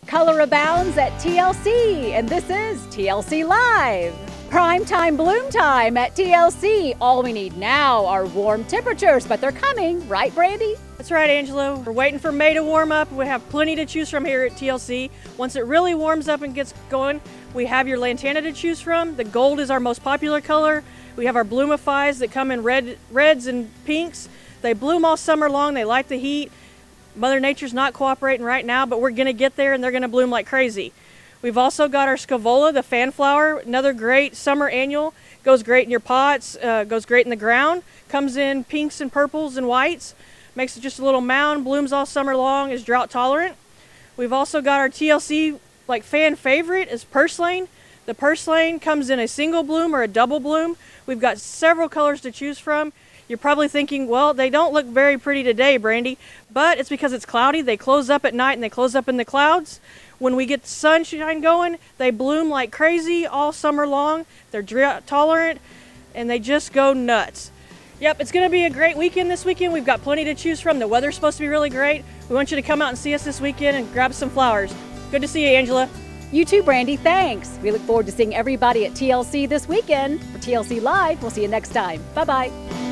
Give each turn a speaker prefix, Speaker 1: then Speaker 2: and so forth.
Speaker 1: Color abounds at TLC, and this is TLC Live. Prime time bloom time at TLC. All we need now are warm temperatures, but they're coming, right, Brandy?
Speaker 2: That's right, Angelo. We're waiting for May to warm up. We have plenty to choose from here at TLC. Once it really warms up and gets going, we have your lantana to choose from. The gold is our most popular color. We have our Bloomifies that come in reds and pinks. They bloom all summer long. They like the heat. Mother Nature's not cooperating right now, but we're gonna get there and they're gonna bloom like crazy. We've also got our Scaevola, the fan flower, another great summer annual. Goes great in your pots, goes great in the ground. Comes in pinks and purples and whites. Makes it just a little mound, blooms all summer long, is drought tolerant. We've also got our TLC like fan favorite is Purslane. The Purslane comes in a single bloom or a double bloom. We've got several colors to choose from. You're probably thinking, well, they don't look very pretty today, Brandy, but it's because it's cloudy. They close up at night and they close up in the clouds. When we get the sunshine going, they bloom like crazy all summer long. They're drought tolerant and they just go nuts. Yep, it's gonna be a great weekend this weekend. We've got plenty to choose from. The weather's supposed to be really great. We want you to come out and see us this weekend and grab some flowers. Good to see you, Angela.
Speaker 1: You too, Brandy, thanks. We look forward to seeing everybody at TLC this weekend. For TLC Live, we'll see you next time. Bye-bye.